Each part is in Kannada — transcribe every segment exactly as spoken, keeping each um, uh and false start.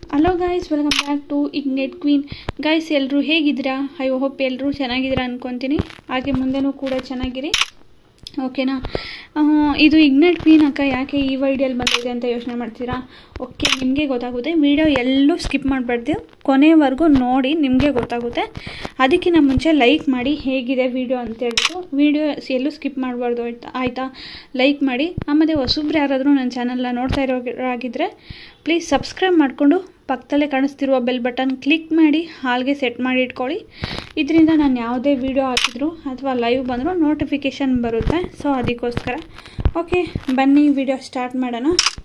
Hello guys, welcome back to ignite queen. Guys, ಎಲ್ಲರೂ ಹೇಗಿದ್ದೀರಾ? ಐ ಹೋಪ್ ಎಲ್ಲರೂ ಚೆನ್ನಾಗಿದ್ದೀರಾ ಅಂದ್ಕೊತೀನಿ. ಹಾಗೆ ಮುಂದೆನೂ ಕೂಡ ಚೆನ್ನಾಗಿರಿ, ಓಕೆನಾ? ಇದು ಇಗ್ನೇಟ್ ಕ್ವೀನ್ ಅಕ್ಕ ಯಾಕೆ ಈ ವಿಡಿಯೋಲಿ ಬಂದಿದೆ ಅಂತ ಯೋಚನೆ ಮಾಡ್ತೀರಾ? ಓಕೆ, ನಿಮಗೆ ಗೊತ್ತಾಗುತ್ತೆ. ವಿಡಿಯೋ ಎಲ್ಲೂ ಸ್ಕಿಪ್ ಮಾಡಬಾರ್ದು, ಕೊನೆವರೆಗೂ ನೋಡಿ, ನಿಮಗೆ ಗೊತ್ತಾಗುತ್ತೆ. ಅದಕ್ಕಿಂತ ಮುಂಚೆ ಲೈಕ್ ಮಾಡಿ ಹೇಗಿದೆ ವಿಡಿಯೋ ಅಂತೇಳ್ಬಿಟ್ಟು. ವಿಡಿಯೋ ಎಲ್ಲೂ ಸ್ಕಿಪ್ ಮಾಡಬಾರ್ದು, ಆಯ್ತಾ ಆಯಿತಾ ಲೈಕ್ ಮಾಡಿ. ಆಮೇಲೆ ಹೊಸಬ್ರು ಯಾರಾದರೂ ನನ್ನ ಚಾನಲ್ನ ನೋಡ್ತಾ ಇರೋರಾಗಿದ್ದರೆ ಪ್ಲೀಸ್ ಸಬ್ಸ್ಕ್ರೈಬ್ ಮಾಡಿಕೊಂಡು ಪಕ್ಕದಲ್ಲೇ ಕಾಣಿಸ್ತಿರುವ ಬೆಲ್ ಬಟನ್ ಕ್ಲಿಕ್ ಮಾಡಿ ಹಾಲ್ಗೆ ಸೆಟ್ ಮಾಡಿ ಇಟ್ಕೊಳ್ಳಿ. ಇದರಿಂದ ನಾನು ಯಾವುದೇ ವಿಡಿಯೋ ಹಾಕಿದ್ರು ಅಥವಾ ಲೈವ್ ಬಂದರೂ ನೋಟಿಫಿಕೇಷನ್ ಬರುತ್ತೆ. ಸೊ ಅದಕ್ಕೋಸ್ಕರ ಓಕೆ, ಬನ್ನಿ ವಿಡಿಯೋ ಸ್ಟಾರ್ಟ್ ಮಾಡೋಣ.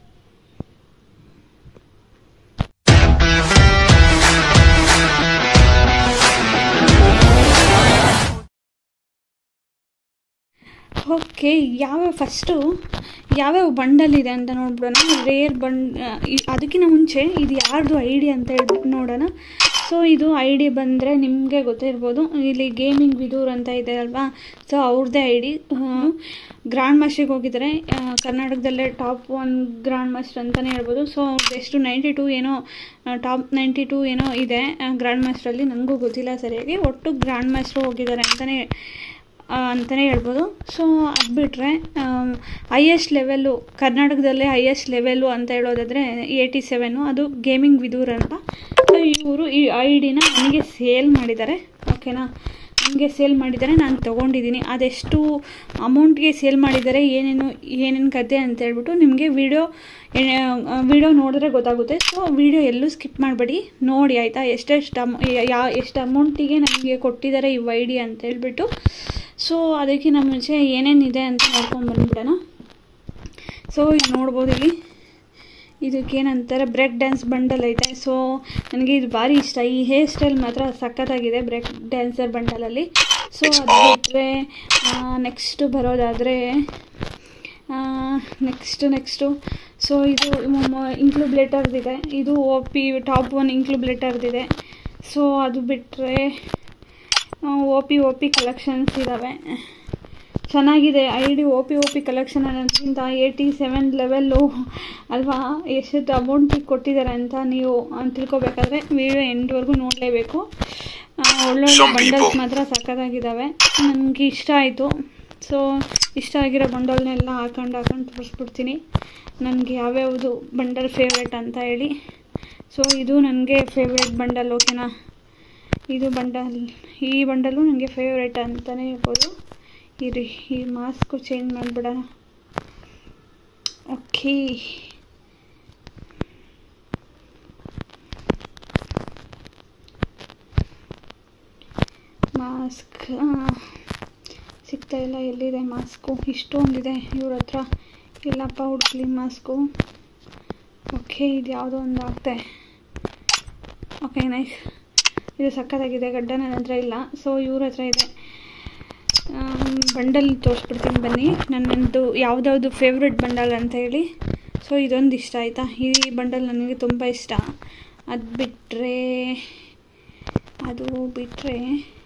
ಓಕೆ, ಯಾವ್ಯಾವ ಫಸ್ಟು ಯಾವ್ಯಾವ ಬಂಡಲ್ ಇದೆ ಅಂತ ನೋಡ್ಬಿಡೋಣ. ರೇರ್ ಬಂಡ್ ಅದಕ್ಕಿಂತ ಮುಂಚೆ ಇದು ಯಾರ್ದು ಐ ಡಿ ಅಂತ ಹೇಳ್ಬಿಟ್ಟು ನೋಡೋಣ. ಸೊ ಇದು ಐ ಡಿ ಬಂದರೆ ನಿಮಗೆ ಗೊತ್ತಿರ್ಬೋದು, ಇಲ್ಲಿ ಗೇಮಿಂಗ್ ವಿದೂರ್ ಅಂತ ಇದೆ ಅಲ್ವಾ. ಸೊ ಅವ್ರದ್ದೇ ಐ ಡಿ. ಗ್ರ್ಯಾಂಡ್ ಮಾಸ್ಟ್ರಿಗೆ ಹೋಗಿದ್ದಾರೆ, ಕರ್ನಾಟಕದಲ್ಲೇ ಟಾಪ್ ಒನ್ ಗ್ರ್ಯಾಂಡ್ ಮಾಸ್ಟರ್ ಅಂತಲೇ ಹೇಳ್ಬೋದು. ಸೊ ಎಷ್ಟು ನೈಂಟಿ ಟೂ ಏನೋ ಟಾಪ್ ನೈಂಟಿ ಟೂ ಏನೋ ಇದೆ ಗ್ರ್ಯಾಂಡ್ ಮಾಸ್ಟ್ರಲ್ಲಿ, ನನಗೂ ಗೊತ್ತಿಲ್ಲ ಸರಿಯಾಗಿ. ಒಟ್ಟು ಗ್ರ್ಯಾಂಡ್ ಮಾಸ್ಟ್ರು ಹೋಗಿದ್ದಾರೆ ಅಂತಲೇ ಅಂತಲೇ ಹೇಳ್ಬೋದು. ಸೊ ಅದು ಬಿಟ್ಟರೆ ಹೈಯೆಸ್ಟ್ ಲೆವೆಲ್ಲು ಕರ್ನಾಟಕದಲ್ಲೇ ಹೈಯೆಸ್ಟ್ ಲೆವೆಲ್ಲು ಅಂತ ಹೇಳೋದಾದರೆ ಏಯ್ಟಿ ಸೆವೆನ್ನು, ಅದು ಗೇಮಿಂಗ್ ವಿದೂರ್ ಅಂತ. ಸೊ ಇವರು ಈ ಐ ಡಿನ ನನಗೆ ಸೇಲ್ ಮಾಡಿದ್ದಾರೆ, ಓಕೆನಾ? ನನಗೆ ಸೇಲ್ ಮಾಡಿದ್ದಾರೆ, ನಾನು ತೊಗೊಂಡಿದ್ದೀನಿ. ಅದೆಷ್ಟು ಅಮೌಂಟ್ಗೆ ಸೇಲ್ ಮಾಡಿದ್ದಾರೆ, ಏನೇನು ಏನೇನು ಕತೆ ಅಂತ ಹೇಳ್ಬಿಟ್ಟು ನಿಮಗೆ ವಿಡಿಯೋ ವಿಡಿಯೋ ನೋಡಿದ್ರೆ ಗೊತ್ತಾಗುತ್ತೆ. ಸೊ ವಿಡಿಯೋ ಎಲ್ಲೂ ಸ್ಕಿಪ್ ಮಾಡಬೇಡಿ, ನೋಡಿ ಆಯಿತಾ? ಎಷ್ಟೆಷ್ಟು ಅಮೌ ಯಾ ಎಷ್ಟು ಅಮೌಂಟಿಗೆ ನನಗೆ ಕೊಟ್ಟಿದ್ದಾರೆ ಈ ಐ ಡಿ ಅಂತ ಹೇಳ್ಬಿಟ್ಟು. ಸೊ ಅದಕ್ಕಿಂತ ಮುಂಚೆ ಏನೇನಿದೆ ಅಂತ ನೋಡ್ಕೊಂಡು ಬಂದುಬಿಡೋಣ. ಸೊ ಇಲ್ಲಿ ನೋಡ್ಬೋದು, ಇಲ್ಲಿ ಇದಕ್ಕೇನಂತಾರೆ ಬ್ರೇಕ್ ಡ್ಯಾನ್ಸ್ ಬಂಡಲ್ ಐತೆ. ಸೊ ನನಗೆ ಇದು ಭಾರಿ ಇಷ್ಟ, ಈ ಹೇರ್ ಸ್ಟೈಲ್ ಮಾತ್ರ ಸಖತ್ತಾಗಿದೆ ಬ್ರೇಕ್ ಡ್ಯಾನ್ಸರ್ ಬಂಡಲಲ್ಲಿ. ಸೊ ಅದು ಬಿಟ್ಟರೆ ನೆಕ್ಸ್ಟು ಬರೋದಾದರೆ ನೆಕ್ಸ್ಟು ನೆಕ್ಸ್ಟು ಸೊ ಇದು ಇನ್ಕ್ಲುಬ್ಲೇಟರ್ದಿದೆ, ಇದು ಒ ಪಿ ಟಾಪ್ ಒನ್ ಇನ್ಕ್ಲುಬ್ಲೇಟರ್ದಿದೆ. ಸೊ ಅದು ಬಿಟ್ಟರೆ O P O P collections ಇದ್ದಾವೆ, ಚೆನ್ನಾಗಿದೆ I D. O P O P collection ಅನ್ನೋದ್ಕಿಂತ ಏಯ್ಟಿ ಸೆವೆನ್ ಲೆವೆಲ್ಲು ಅಲ್ವಾ, ಎಷ್ಟು ಅಮೌಂಟಿಗೆ ಕೊಟ್ಟಿದ್ದಾರೆ ಅಂತ ನೀವು ತಿಳ್ಕೊಬೇಕಾದ್ರೆ ವಿಡಿಯೋ ಎಂಡ್ವರೆಗೂ ನೋಡಲೇಬೇಕು. ಒಳ್ಳೊಳ್ಳೆ ಬಂಡಲ್ಸ್ ಮಾತ್ರ ಸಕ್ಕತ್ತಾಗಿದ್ದಾವೆ, ನನಗೆ ಇಷ್ಟ ಆಯಿತು. ಸೊ ಇಷ್ಟ ಆಗಿರೋ ಬಂಡಲ್ನೆಲ್ಲ ಹಾಕೊಂಡು ಹಾಕೊಂಡು ತೋರಿಸ್ಬಿಡ್ತೀನಿ ನನಗೆ ಯಾವ್ಯಾವುದು ಬಂಡಲ್ ಫೇವ್ರೇಟ್ ಅಂತ ಹೇಳಿ. ಸೊ ಇದು ನನಗೆ ಫೇವ್ರೇಟ್ ಬಂಡಲ್, ಓಕೆನಾ? ಇದು ಬಂಡಲ್, ಈ ಬಂಡಲು ನನಗೆ ಫೇವ್ರೇಟ್ ಅಂತಲೇ ಹೇಳ್ಬೋದು. ಇರಿ, ಈ ಮಾಸ್ಕು ಚೇಂಜ್ ಮಾಡಿಬಿಡೋಣ. ಓಕೆ, ಮಾಸ್ಕ್ ಸಿಗ್ತಾ ಇಲ್ಲ, ಎಲ್ಲಿದೆ ಮಾಸ್ಕು? ಇಷ್ಟೊಂದಿದೆ ಇವ್ರ ಹತ್ರ, ಇಲ್ಲಪ್ಪ ಹುಡುಕ್ಲಿ ಮಾಸ್ಕು. ಓಕೆ, ಇದು ಯಾವುದೋ ಒಂದು ಆಗ್ತೆ. ಓಕೆ, ನೈಸ್, ಇದು ಸಕ್ಕತ್ತಾಗಿದೆ. ಗಡ್ಡ ನನ್ನ ಹತ್ರ ಇಲ್ಲ, ಸೊ ಇವ್ರ ಹತ್ರ ಇದೆ. ಬಂಡಲ್ ತೋರಿಸ್ಬಿಡ್ತೀನಿ ಬನ್ನಿ, ನನ್ನದು ಯಾವುದ್ಯಾವುದು ಫೇವ್ರೆಟ್ ಬಂಡಲ್ ಅಂತ ಹೇಳಿ. ಸೊ ಇದೊಂದು ಇಷ್ಟ ಆಯಿತಾ, ಈ ಬಂಡಲ್ ನನಗೆ ತುಂಬ ಇಷ್ಟ. ಅದು ಬಿಟ್ಟರೆ ಅದು ಬಿಟ್ಟರೆ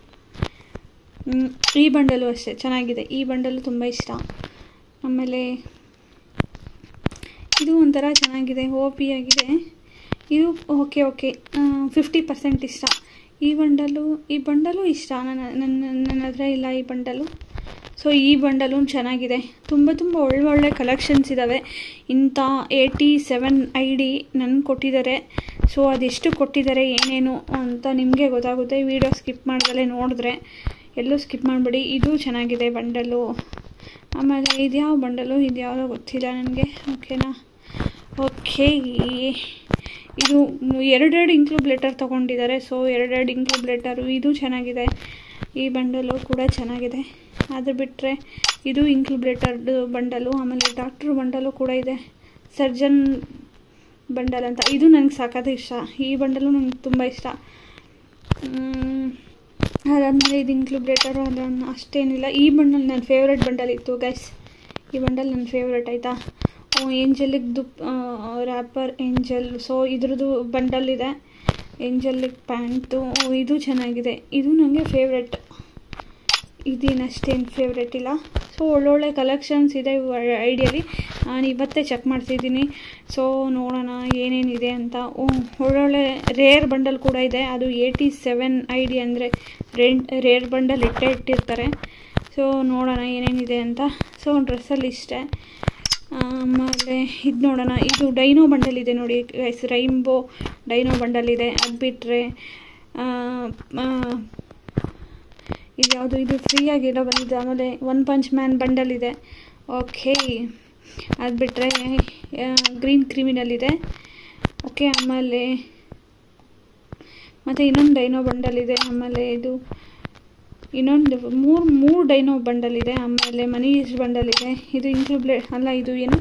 ಈ ಬಂಡಲು ಅಷ್ಟೇ ಚೆನ್ನಾಗಿದೆ, ಈ ಬಂಡಲು ತುಂಬ ಇಷ್ಟ. ಆಮೇಲೆ ಇದು ಒಂಥರ ಚೆನ್ನಾಗಿದೆ, ಓ ಪಿ ಆಗಿದೆ ಇದು. ಓಕೆ ಓಕೆ ಫಿಫ್ಟಿ ಪರ್ಸೆಂಟ್ ಇಷ್ಟ. ಈ ಬಂಡಲು ಈ ಬಂಡಲು ಇಷ್ಟ, ನನ್ನ ನನ್ನ ನನ್ನ ಹತ್ರ ಇಲ್ಲ ಈ ಬಂಡಲು. ಸೊ ಈ ಬಂಡಲು ಚೆನ್ನಾಗಿದೆ, ತುಂಬ ತುಂಬ ಒಳ್ಳೊಳ್ಳೆ ಕಲೆಕ್ಷನ್ಸ್ ಇದ್ದಾವೆ. ಇಂಥ ಏಯ್ಟಿ ಸೆವೆನ್ ಐ ಡಿ ನನಗೆ ಕೊಟ್ಟಿದ್ದಾರೆ. ಸೊ ಅದೆಷ್ಟು ಕೊಟ್ಟಿದ್ದಾರೆ ಏನೇನು ಅಂತ ನಿಮಗೆ ಗೊತ್ತಾಗುತ್ತೆ ವಿಡಿಯೋ ಸ್ಕಿಪ್ ಮಾಡ್ದಲೇ ನೋಡಿದ್ರೆ. ಎಲ್ಲೂ ಸ್ಕಿಪ್ ಮಾಡಿಬಿಡಿ, ಇದು ಚೆನ್ನಾಗಿದೆ ಬಂಡಲು. ಆಮೇಲೆ ಇದ್ಯಾವ ಬಂಡಲು, ಇದು ಯಾವುದೋ ಗೊತ್ತಿಲ್ಲ ನನಗೆ, ಓಕೆನಾ? ಓಕೆ, ಇದು ಎರಡೆರಡು ಇನ್ಕ್ಲುಬ್ಲೇಟರ್ ತೊಗೊಂಡಿದ್ದಾರೆ. ಸೊ ಎರಡೆರಡು ಇನ್ಕ್ಲುಬ್ಲೇಟರು, ಇದು ಚೆನ್ನಾಗಿದೆ. ಈ ಬಂಡಲು ಕೂಡ ಚೆನ್ನಾಗಿದೆ. ಅದು ಬಿಟ್ಟರೆ ಇದು ಇನ್ಕ್ಲುಬ್ಲೇಟರ್ದು ಬಂಡಲು. ಆಮೇಲೆ ಡಾಕ್ಟ್ರು ಬಂಡಲು ಕೂಡ ಇದೆ, ಸರ್ಜನ್ ಬಂಡಲ್ ಅಂತ. ಇದು ನನಗೆ ಸಾಕಾದ ಇಷ್ಟ, ಈ ಬಂಡಲು ನನಗೆ ತುಂಬ ಇಷ್ಟ. ಅದಾದಮೇಲೆ ಇದು ಇನ್ಕ್ಲುಬ್ಲೇಟರು ಅದನ್ನು ಅಷ್ಟೇನಿಲ್ಲ. ಈ ಬಂಡಲ್ ನನ್ನ ಫೇವ್ರೆಟ್ ಬಂಡಲ್ ಇತ್ತು ಗೈಸ್, ಈ ಬಂಡಲ್ ನನ್ನ ಫೇವ್ರೆಟ್ ಆಯಿತಾ. ಏಂಜಲಿಕ್ದು ರ್ಯಾಪರ್ ಏಂಜಲ್, ಸೊ ಇದ್ರದ್ದು ಬಂಡಲ್ ಇದೆ. ಏಂಜಲಿಕ್ ಪ್ಯಾಂಟು, ಇದು ಚೆನ್ನಾಗಿದೆ, ಇದು ನನಗೆ ಫೇವ್ರೆಟ್. ಇದೇನಷ್ಟೇನು ಫೇವ್ರೇಟ್ ಇಲ್ಲ. ಸೊ ಒಳ್ಳೊಳ್ಳೆ ಕಲೆಕ್ಷನ್ಸ್ ಇದೆ ಐಡಿಯಲ್ಲಿ. ನಾನು ಇವತ್ತೇ ಚೆಕ್ ಮಾಡ್ತಿದ್ದೀನಿ. ಸೊ ನೋಡೋಣ ಏನೇನಿದೆ ಅಂತ. ಒಳ್ಳೊಳ್ಳೆ ರೇರ್ ಬಂಡಲ್ ಕೂಡ ಇದೆ. ಅದು ಏಯ್ಟಿ ಸೆವೆನ್ ಐ ಡಿ ಅಂದರೆ ರೇರ್ ರೇರ್ ಬಂಡಲ್ ಇಟ್ಟೇ ಇಟ್ಟಿರ್ತಾರೆ. ಸೊ ನೋಡೋಣ ಏನೇನಿದೆ ಅಂತ. ಸೊ ಡ್ರೆಸ್ಸಲ್ಲಿ ಇಷ್ಟೇ. ಆಮೇಲೆ ಇದು ನೋಡೋಣ. ಇದು ಡೈನೋ ಬಂಡಲ್ ಇದೆ ನೋಡಿ ಗೈಸ್, ರೈನ್ಬೋ ಡೈನೋ ಬಂಡಲ್ ಇದೆ. ಅದು ಬಿಟ್ಟರೆ ಇದು ಯಾವುದು, ಇದು ಫ್ರೀಯಾಗಿರೋ ಬಂದಿದೆ. ಆಮೇಲೆ ಒನ್ ಪಂಚ್ ಮ್ಯಾನ್ ಬಂಡಲ್ ಇದೆ. ಓಕೆ, ಅದು ಬಿಟ್ಟರೆ ಗ್ರೀನ್ ಕ್ರಿಮಿನಲ್ ಇದೆ. ಓಕೆ, ಆಮೇಲೆ ಮತ್ತು ಇನ್ನೊಂದು ಡೈನೋ ಬಂಡಲ್ ಇದೆ. ಆಮೇಲೆ ಇದು ಇನ್ನೊಂದು ಮೂರು ಮೂರು ಡೈನೋ ಬಂಡಲ್ ಇದೆ. ಆಮೇಲೆ ಮನೀಶ್ ಬಂಡಲ್ ಇದೆ. ಇದು ಇನ್ಕ್ಲೂಬ್ಲೆಡ್ ಅಲ್ಲ, ಇದು ಏನು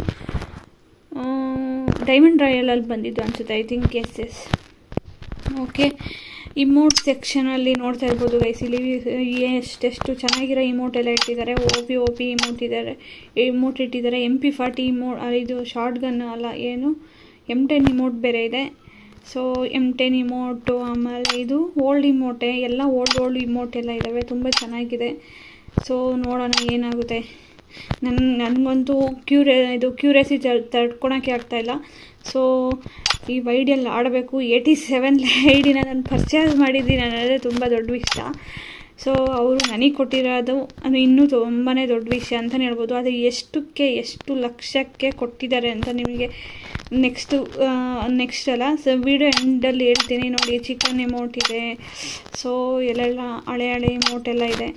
ಡೈಮಂಡ್ ರಾಯಲಲ್ಲಿ ಬಂದಿದ್ದು ಅನಿಸುತ್ತೆ, I think. Yes yes okay, emote ಸೆಕ್ಷನಲ್ಲಿ ನೋಡ್ತಾ ಇರ್ಬೋದು ಗೈಸ್. ಇಲ್ಲಿ ಎಷ್ಟೆಷ್ಟು ಚೆನ್ನಾಗಿರೋ ಇಮೋಟ್ ಎಲ್ಲ ಇಟ್ಟಿದ್ದಾರೆ. O P O P emote ಇದ್ದಾರೆ ಇಮೋಟ್ ಇಟ್ಟಿದ್ದಾರೆ. ಎಮ್ ಪಿ ಫಾರ್ಟಿ ಇಮೋ ಇದು ಶಾರ್ಟ್ ಗನ್ ಅಲ್ಲ, ಏನು ಎಮ್ ಟೆನ್ ಇಮೋಟ್ ಬೇರೆ ಇದೆ. ಸೊ ಎಮ್ ಟೆನ್ ಇಮೋಟು, ಆಮೇಲೆ ಇದು ಓಲ್ಡ್ ಇಮೋಟೆ, ಎಲ್ಲ ಓಲ್ಡ್ ಓಲ್ಡ್ ಇಮೋಟ್ ಎಲ್ಲ ಇದ್ದಾವೆ. ತುಂಬ ಚೆನ್ನಾಗಿದೆ. ಸೊ ನೋಡೋಣ ಏನಾಗುತ್ತೆ. ನನ್ನ ನನಗಂತೂ ಕ್ಯೂರಿ ಇದು ಕ್ಯೂರಿಯಾಸಿ ತಡ್ಕೊಳಕ್ಕೆ ಆಗ್ತಾಯಿಲ್ಲ. ಸೊ ಈ ವೈಡಿಯಲ್ಲಿ ಆಡಬೇಕು. ಏಯ್ಟಿ ಸೆವೆನ್ ಐಡಿನ ನಾನು ಪರ್ಚೇಸ್ ಮಾಡಿದ್ದೀನಿ ಅನ್ನೋದೇ ತುಂಬ ದೊಡ್ಡ ವಿಷಯ. ಸೊ ಅವರು ನನಗೆ ಕೊಟ್ಟಿರೋದು ಅದು ಇನ್ನೂ ತುಂಬಾ ದೊಡ್ಡ ವಿಷಯ ಅಂತಲೇ ಹೇಳ್ಬೋದು. ಅದು ಎಷ್ಟಕ್ಕೆ ಎಷ್ಟು ಲಕ್ಷಕ್ಕೆ ಕೊಟ್ಟಿದ್ದಾರೆ ಅಂತ ನಿಮಗೆ ನೆಕ್ಸ್ಟು ನೆಕ್ಸ್ಟ್ ಅಲ್ಲ ಸೊ ವಿಡಿಯೋ ಎಂಡಲ್ಲಿ ಹೇಳ್ತೀನಿ ನೋಡಿ. ಚಿಕನ್ ಎಮೌಂಟ್ ಇದೆ. ಸೊ ಎಲ್ಲೆಲ್ಲ ಹಳೆ ಹಳೆ ಇಮೋಟ್ ಎಲ್ಲ ಇದೆ.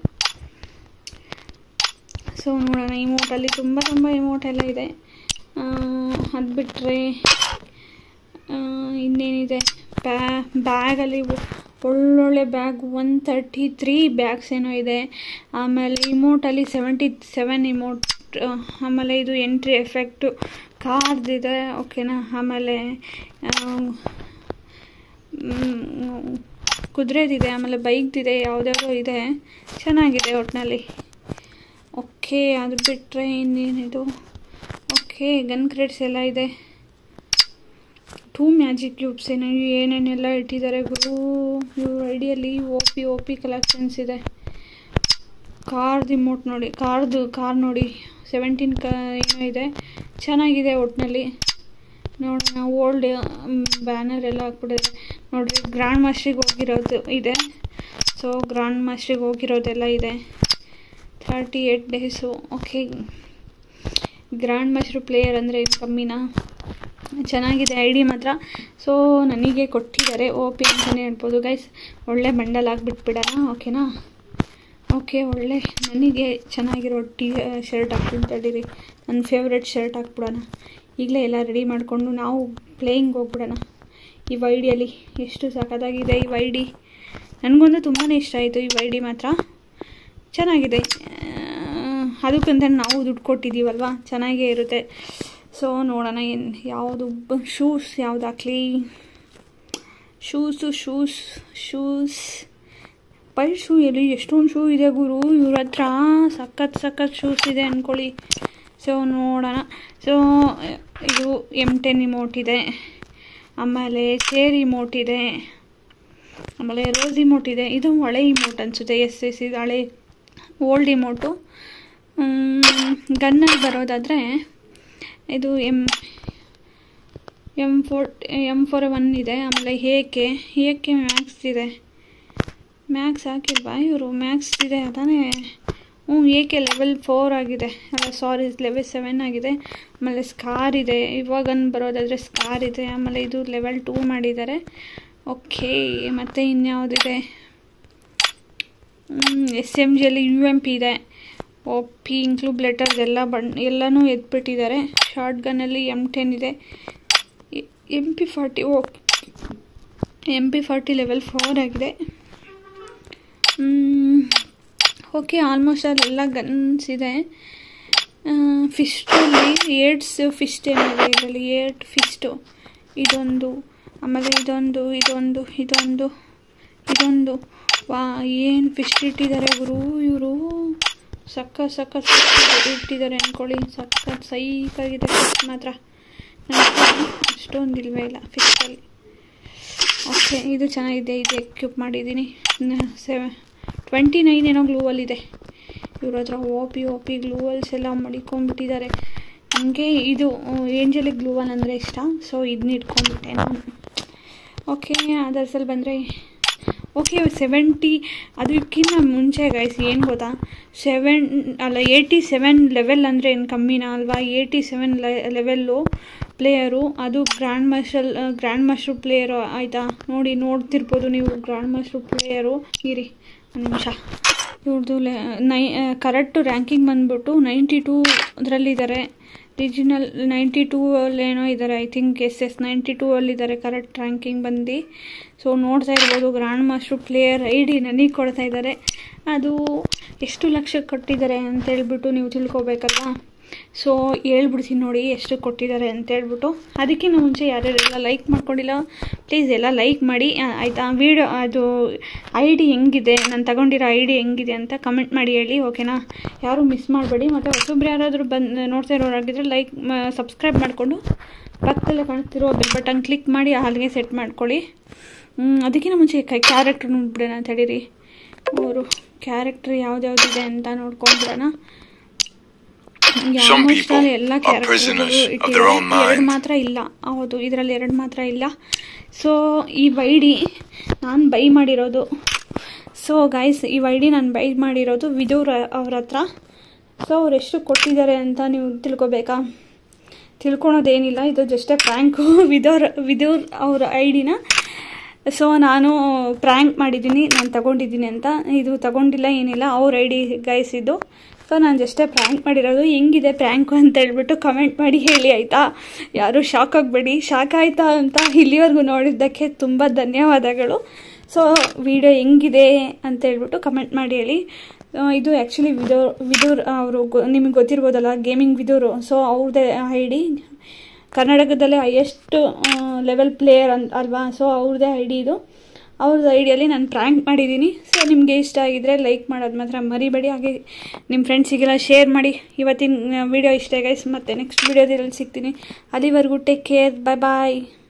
ಸೊ ನೋಡೋಣ. ಇಮೋಟಲ್ಲಿ ತುಂಬ ತುಂಬ ಇಮೋಟ್ ಎಲ್ಲ ಇದೆ. ಅದು ಬಿಟ್ಟರೆ ಇನ್ನೇನಿದೆ, ಬ್ಯಾ ಬ್ಯಾಗಲ್ಲಿ ಒಳ್ಳೊಳ್ಳೆ bag one thirty three bags ಏನೋ ಇದೆ. ಆಮೇಲೆ ಇಮೋಟಲ್ಲಿ ಸೆವೆಂಟಿ ಸೆವೆನ್ ಇಮೋಟ್. ಆಮೇಲೆ ಇದು ಎಂಟ್ರಿ ಎಫೆಕ್ಟು ಕಾರ್ದಿದೆ. ಓಕೆನಾ. ಆಮೇಲೆ ಕುದುರೆದಿದೆ. ಆಮೇಲೆ ಬೈಕ್ದಿದೆ. ಯಾವುದ್ಯಾವುದೋ ಇದೆ, ಚೆನ್ನಾಗಿದೆ ಒಟ್ಟಿನಲ್ಲಿ. ಓಕೆ, ಅದು ಬಿಟ್ಟರೆ ಇನ್ನೇನಿದು. ಓಕೆ, ಗನ್ ಕ್ರೇಟ್ಸ್ ಎಲ್ಲ ಇದೆ. ಟೂ ಮ್ಯಾಜಿಕ್ ಕ್ಯೂಬ್ಸ್ ಏನೋ ಏನೇನೆಲ್ಲ ಇಟ್ಟಿದ್ದಾರೆ ಗುರು. ಇವ್ರ ಐಡಿಯಲ್ಲಿ O P O P collections ಇದೆ. ಕಾರ್ದು ಇಮೋಟ್ ನೋಡಿ, ಕಾರ್ದು ಕಾರ್ ನೋಡಿ, ಸೆವೆಂಟೀನ್ ಕ ಏನೋ ಇದೆ, ಚೆನ್ನಾಗಿದೆ ಒಟ್ಟಿನಲ್ಲಿ. ನೋಡೋಣ. ಓಲ್ಡ್ ಬ್ಯಾನರ್ ಎಲ್ಲ ಹಾಕ್ಬಿಟ್ಟಿದೆ ನೋಡಿರಿ. ಗ್ರ್ಯಾಂಡ್ ಮಾಸ್ಟ್ರಿಗೆ ಹೋಗಿರೋದು ಇದೆ. ಸೊ ಗ್ರ್ಯಾಂಡ್ ಮಾಸ್ಟ್ರಿಗೆ ಹೋಗಿರೋದೆಲ್ಲ ಇದೆ. Thirty eight days. Okay, grand master player ಅಂದರೆ ಇದು ಕಮ್ಮಿನಾ? ಚೆನ್ನಾಗಿದೆ ಐ ಡಿ ಮಾತ್ರ. ಸೊ ನನಗೆ ಕೊಟ್ಟಿದ್ದಾರೆ ಓ ಪಿ ಅಂತಲೇ ಹೇಳ್ಬೋದು ಗೈಸ್. ಒಳ್ಳೆ ಬಂಡಲ್ ಆಗಿಬಿಟ್ಬಿಡೋಣ. ಓಕೆನಾ. ಓಕೆ, ಒಳ್ಳೆ ನನಗೆ ಚೆನ್ನಾಗಿರೋ ಟಿ ಶರ್ಟ್ ಹಾಕ್ತೀನಿ ತಡೀರಿ. ನನ್ನ ಫೇವ್ರೆಟ್ ಶರ್ಟ್ ಹಾಕ್ಬಿಡೋಣ. ಈಗಲೇ ಎಲ್ಲ ರೆಡಿ ಮಾಡಿಕೊಂಡು ನಾವು ಪ್ಲೇಯಿಂಗ್ ಹೋಗ್ಬಿಡೋಣ. ಈ ವೈಡಿಯಲ್ಲಿ ಎಷ್ಟು ಸಖತ್ತಾಗಿದೆ ಈ ವೈಡಿ. ನನಗೊಂದು ತುಂಬಾ ಇಷ್ಟ ಆಯಿತು ಈ ವೈಡಿ ಮಾತ್ರ. ಚೆನ್ನಾಗಿದೆ. ಅದಕ್ಕಂತ ನಾವು ದುಡ್ಡು ಕೊಟ್ಟಿದ್ದೀವಲ್ವ, ಚೆನ್ನಾಗೇ ಇರುತ್ತೆ. ಸೊ ನೋಡೋಣ ಏನು ಯಾವುದು ಶೂಸ್ ಯಾವ್ದು ಹಾಕ್ಲಿ. ಶೂಸು ಶೂಸ್ ಶೂಸ್ ಪೈಟ್ ಶೂ ಎಲ್ಲಿ ಎಷ್ಟೊಂದು ಶೂ ಇದೆ ಗುರು ಇವ್ರ ಹತ್ರ. ಸಖತ್ ಸಖತ್ ಶೂಸ್ ಇದೆ ಅಂದ್ಕೊಳ್ಳಿ. ಸೊ ನೋಡೋಣ. ಸೊ ಇದು ಎಮ್ ಟೆನ್ ಇಮೋಟ್ ಇದೆ. ಆಮೇಲೆ ಚೇರ್ ಇಮೋಟ್ ಇದೆ. ಆಮೇಲೆ ರೋಸ್ ಇಮೋಟ್ ಇದೆ. ಇದು ಹಳೆ ಇಮೋಟ್ ಅನಿಸುತ್ತೆ. ಎಸ್ ಎಸ್ ಇದು ಹಳೆ ಓಲ್ಡ್ ಇಮೋಟು. ಗನ್ನಲ್ಲಿ ಬರೋದಾದರೆ ಇದು M M four M four one ಇದೆ. ಆಮೇಲೆ ಏಕೆ ಏಕೆ ಮ್ಯಾಕ್ಸ್ ಇದೆ. ಮ್ಯಾಕ್ಸ್ ಹಾಕಿಲ್ವಾ ಇವರು? ಮ್ಯಾಕ್ಸ್ ಇದೆ ಅದಾನೇ. ಹ್ಞೂ, ಏಕೆ ಲೆವೆಲ್ ಫೋರ್ ಆಗಿದೆ. ಅಲ್ಲ ಸಾರಿ, ಲೆವೆಲ್ ಸೆವೆನ್ ಆಗಿದೆ. ಆಮೇಲೆ ಸ್ಕಾರ್ ಇದೆ. ಇವಾಗ ಬರೋದಾದರೆ ಸ್ಕಾರ್ ಇದೆ. ಆಮೇಲೆ ಇದು ಲೆವೆಲ್ ಟೂ ಮಾಡಿದ್ದಾರೆ. ಓಕೆ, ಮತ್ತು ಇನ್ಯಾವುದಿದೆ? ಎಸ್ ಎಮ್ ಜಿಯಲ್ಲಿ ಯು ಎಮ್ ಪಿ ಇದೆ. ಓ ಪಿ ಇನ್ಕ್ಲೂಬ್ ಲೆಟರ್ಸ್ ಎಲ್ಲ ಬಣ್ಣ ಎಲ್ಲನೂ ಎತ್ಬಿಟ್ಟಿದ್ದಾರೆ. ಶಾರ್ಟ್ ಗನ್ನಲ್ಲಿ ಎಮ್ ಟೆನ್ ಇದೆ. M P forty oh M P forty level four ಆಗಿದೆ. ಓಕೆ, ಆಲ್ಮೋಸ್ಟ್ ಅಲ್ಲೆಲ್ಲ ಗನ್ಸ್ ಇದೆ. ಫಿಸ್ಟಲ್ಲಿ ಏಟ್ಸ್ ಫಿಸ್ಟ್ ಏನಿದೆ ಇದರಲ್ಲಿ, ಏಟ್ ಫಿಸ್ಟು. ಇದೊಂದು, ಆಮೇಲೆ ಇದೊಂದು ಇದೊಂದು ಇದೊಂದು ಇದೊಂದು ವಾ ಏನು ಫಿಸ್ಟ್ ಇಟ್ಟಿದ್ದಾರೆ ಗುರು ಇವರು. ಸಖತ್ ಸಖತ್ ಇಟ್ಟಿದ್ದಾರೆ ಅಂದ್ಕೊಳ್ಳಿ. ಸಖತ್ ಸೈಕಾಗಿದೆ ಫಿಸ್ಟ್ ಮಾತ್ರ. ನನಗೆ ಅಷ್ಟೊಂದು ಇಲ್ವೇ ಇಲ್ಲ ಫಿಸ್ಟಲ್ಲಿ. ಓಕೆ, ಇದು ಚೆನ್ನಾಗಿದೆ. ಇದು ಎಕ್ಯೂಪ್ ಮಾಡಿದ್ದೀನಿ. ಸೆವೆ ಟ್ವೆಂಟಿ ನೈನ್ ಏನೋ ಗ್ಲೂವಲ್ಲಿದೆ. ಇವ್ರ ಹತ್ರ ಓ ಪಿ ಓ ಪಿ ಗ್ಲೂವಲ್ಸ್ ಎಲ್ಲ ಮಡಿಕೊಂಡ್ಬಿಟ್ಟಿದ್ದಾರೆ. ನನಗೆ ಇದು ಏಂಜಲಿಕ್ ಗ್ಲೂವಲ್ ಅಂದರೆ ಇಷ್ಟ, ಸೊ ಇದನ್ನ ಇಟ್ಕೊಂಡ್ಬಿಟ್ಟೆ ನಾನು. ಓಕೆ ಅದರ್ಸಲ್ಲಿ ಬಂದರೆ ಓಕೆ ಸೆವೆಂಟಿ ಅದಕ್ಕಿಂತ ಮುಂಚೆ ಗೈಸ್ ಏನು ಗೊತ್ತಾ, ಸೆವೆನ್ ಅಲ್ಲ ಏಯ್ಟಿ ಸೆವೆನ್ ಲೆವೆಲ್ ಅಂದರೆ ಏನು ಕಮ್ಮಿನಾ ಅಲ್ವಾ. ಏಯ್ಟಿ ಸೆವೆನ್ ಲೆವೆಲ್ಲು ಪ್ಲೇಯರು, ಅದು grand master grand master player ಆಯಿತಾ. ನೋಡಿ ನೋಡ್ತಿರ್ಬೋದು ನೀವು ಗ್ರ್ಯಾಂಡ್ ಮಾಸ್ಟರ್ ಪ್ಲೇಯರು. ಇರಿ ಒಂದು ನಿಮಿಷ, ಇವ್ರದ್ದು ಲೆ ನೈ ಕರೆಕ್ಟು ರ್ಯಾಂಕಿಂಗ್ ಬಂದ್ಬಿಟ್ಟು ನೈಂಟಿ ಟೂ ಅದರಲ್ಲಿದ್ದಾರೆ. ರೀಜಿನಲ್ ನೈಂಟಿ ಟೂ ಅಲ್ಲೇನೋ ಇದ್ದಾರೆ, I think yes yes ninety two ಅಲ್ಲಿದ್ದಾರೆ ಕರೆಕ್ಟ್ ರ್ಯಾಂಕಿಂಗ್ ಬಂದು. ಸೊ ನೋಡ್ತಾ ಇರ್ಬೋದು grand master player I D ನನಗೆ ಕೊಡ್ತಾ ಇದ್ದಾರೆ. ಅದು ಎಷ್ಟು ಲಕ್ಷಕ್ಕೆ ಕೊಟ್ಟಿದ್ದಾರೆ ಅಂತೇಳ್ಬಿಟ್ಟು ನೀವು ತಿಳ್ಕೊಬೇಕಲ್ಲ. ಸೊ ಹೇಳ್ಬಿಡ್ತೀನಿ ನೋಡಿ ಎಷ್ಟು ಕೊಟ್ಟಿದ್ದಾರೆ ಅಂತೇಳ್ಬಿಟ್ಟು. ಅದಕ್ಕಿಂತ ಮುಂಚೆ ಯಾರ್ಯಾರೆಲ್ಲ ಲೈಕ್ ಮಾಡ್ಕೊಂಡಿಲ್ಲ ಪ್ಲೀಸ್ ಎಲ್ಲ ಲೈಕ್ ಮಾಡಿ ಆಯಿತಾ. ವೀಡಿಯೋ ಅದು ಐ ಡಿ ಹೆಂಗಿದೆ, ನಾನು ತಗೊಂಡಿರೋ ಐ ಡಿ ಹೆಂಗಿದೆ ಅಂತ ಕಮೆಂಟ್ ಮಾಡಿ ಹೇಳಿ, ಓಕೆನಾ. ಯಾರೂ ಮಿಸ್ ಮಾಡಬೇಡಿ. ಮತ್ತು ಹೊಸೊಬ್ರು ಯಾರಾದರೂ ಬಂದು ನೋಡ್ತಾ ಇರೋರಾಗಿದ್ದರೆ ಲೈಕ್ ಸಬ್ಸ್ಕ್ರೈಬ್ ಮಾಡಿಕೊಂಡು ಪಕ್ಕದಲ್ಲೇ ಕಾಣ್ತಿರೋ ಬೆಲ್ ಬಟನ್ ಕ್ಲಿಕ್ ಮಾಡಿ ಹಾಲಿಗೆ ಸೆಟ್ ಮಾಡ್ಕೊಳ್ಳಿ. ಅದಕ್ಕಿಂತ ಮುಂಚೆ ಕ್ಯಾರೆಕ್ಟ್ರ್ ನೋಡ್ಬಿಡೋಣ ತಡೀರಿ. ಅವರು ಕ್ಯಾರೆಕ್ಟ್ರ್ ಯಾವ್ದ್ಯಾವ್ದಿದೆ ಅಂತ ನೋಡ್ಕೊಂಡ್ಬಿಡೋಣ. ಎಲ್ಲ ಕ್ಯಾರೆಕ್ಟರ್ ಎರಡು ಮಾತ್ರ ಇಲ್ಲ, ಹೌದು ಇದರಲ್ಲಿ ಎರಡು ಮಾತ್ರ ಇಲ್ಲ. ಸೊ ಈ ವೈ ಡಿ ನಾನು ಬೈ ಮಾಡಿರೋದು. ಸೊ ಗೈಸ್ ಈ ವೈ ಡಿ ನಾನು ಬೈ ಮಾಡಿರೋದು ವಿದೂರ್ ಅವ್ರ ಹತ್ರ. ಸೊ ಅವ್ರು ಎಷ್ಟು ಕೊಟ್ಟಿದ್ದಾರೆ ಅಂತ ನೀವು ತಿಳ್ಕೊಬೇಕಾ? ತಿಳ್ಕೊಳೋದೇನಿಲ್ಲ, ಇದು ಜಸ್ಟೇ ಪ್ರ್ಯಾಂಕು. ವಿದೂರ್ ವಿದೂರ್ ಅವ್ರ ಐ ಡಿನ ಸೊ ನಾನು ಪ್ರ್ಯಾಂಕ್ ಮಾಡಿದ್ದೀನಿ, ನಾನು ತಗೊಂಡಿದ್ದೀನಿ ಅಂತ. ಇದು ತಗೊಂಡಿಲ್ಲ ಏನಿಲ್ಲ, ಅವ್ರ ಐ ಡಿ ಗೈಸ್ ಇದು. ಸೊ ನಾನು ಜಸ್ಟೇ ಪ್ರ್ಯಾಂಕ್ ಮಾಡಿರೋದು. ಹೆಂಗಿದೆ ಪ್ರ್ಯಾಂಕು ಅಂತ ಹೇಳ್ಬಿಟ್ಟು ಕಮೆಂಟ್ ಮಾಡಿ ಹೇಳಿ ಆಯಿತಾ. ಯಾರೂ ಶಾಕ್ ಆಗಬೇಡಿ. ಶಾಕ್ ಆಯಿತಾ ಅಂತ ಇಲ್ಲಿವರೆಗೂ ನೋಡಿದ್ದಕ್ಕೆ ತುಂಬ ಧನ್ಯವಾದಗಳು. ಸೊ ವಿಡಿಯೋ ಹೆಂಗಿದೆ ಅಂತ ಹೇಳ್ಬಿಟ್ಟು ಕಮೆಂಟ್ ಮಾಡಿ ಹೇಳಿ. ಇದು ಆ್ಯಕ್ಚುಲಿ ವಿದೂರ್ ವಿದೂರ್ ಅವರು ಗೊ ನಿಮಗೆ ಗೊತ್ತಿರ್ಬೋದಲ್ಲ, ಗೇಮಿಂಗ್ ವಿದೂರು. ಸೊ ಅವ್ರದ್ದೇ ಐ ಡಿ, ಕರ್ನಾಟಕದಲ್ಲೇ ಹೈಯೆಸ್ಟ್ ಲೆವೆಲ್ ಪ್ಲೇಯರ್ ಅಂತ ಅಲ್ವಾ. ಸೊ ಅವ್ರದ್ದೇ ಐ ಡಿ ಇದು. ಅವ್ರದ್ದು ಐಡಿಯಲ್ಲಿ ನಾನು ಪ್ರ್ಯಾಂಕ್ ಮಾಡಿದ್ದೀನಿ. ಸೊ ನಿಮಗೆ ಇಷ್ಟ ಆಗಿದ್ದರೆ ಲೈಕ್ ಮಾಡೋದು ಮಾತ್ರ ಮರಿಬೇಡಿ. ಹಾಗೆ ನಿಮ್ಮ ಫ್ರೆಂಡ್ಸಿಗೆಲ್ಲ ಶೇರ್ ಮಾಡಿ. ಇವತ್ತಿನ ವಿಡಿಯೋ ಇಷ್ಟ ಗೈಸ್, ಮತ್ತು ನೆಕ್ಸ್ಟ್ ವಿಡಿಯೋದಲ್ಲಿ ಸಿಗ್ತೀನಿ. ಅಲ್ಲಿವರೆಗೂ ಟೇಕ್ ಕೇರ್, ಬಾಯ್ ಬಾಯ್.